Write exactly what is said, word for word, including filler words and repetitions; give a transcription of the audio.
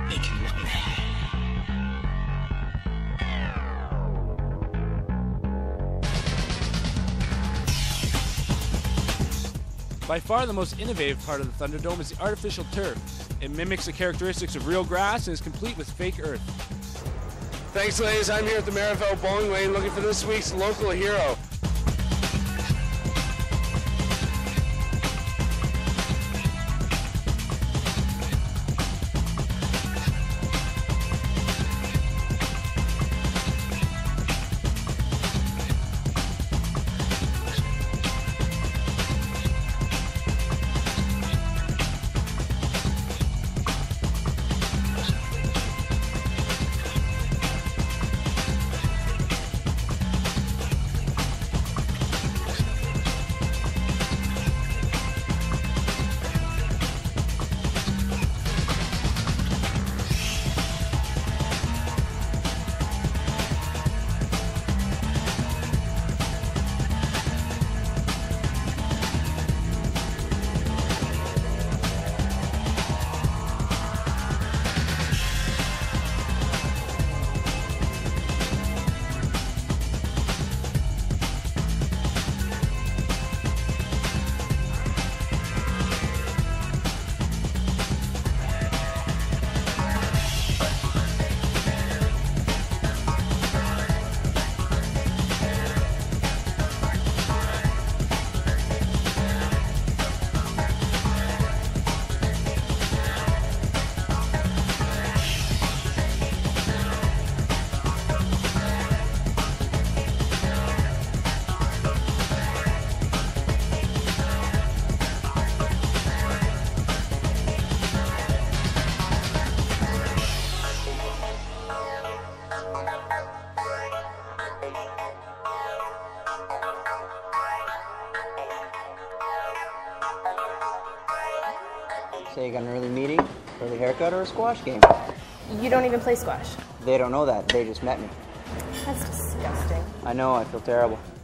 It can look bad. By far the most innovative part of the Thunderdome is the artificial turf. It mimics the characteristics of real grass and is complete with fake earth. Thanks, ladies. I'm here at the Merivale Bowling Lane looking for this week's local hero. So you got an early meeting, early haircut, or a squash game? You don't even play squash. They don't know that. They just met me. That's disgusting. I know. I feel terrible.